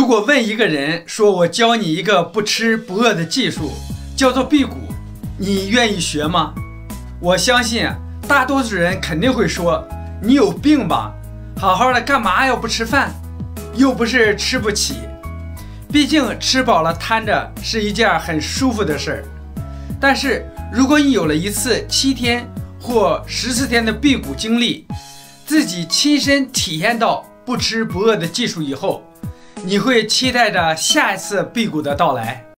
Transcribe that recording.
果问一个人说我教你一个不吃不饿的技术，叫做辟谷，你愿意学吗？我相信大多数人肯定会说，你有病吧，好好的干嘛要不吃饭，又不是吃不起。毕竟吃饱了摊着是一件很舒服的事儿。但是如果你有了一次7天或14天的辟谷经历，自己亲身体验到不吃不饿的技术以后，你会期待着下一次辟谷的到来。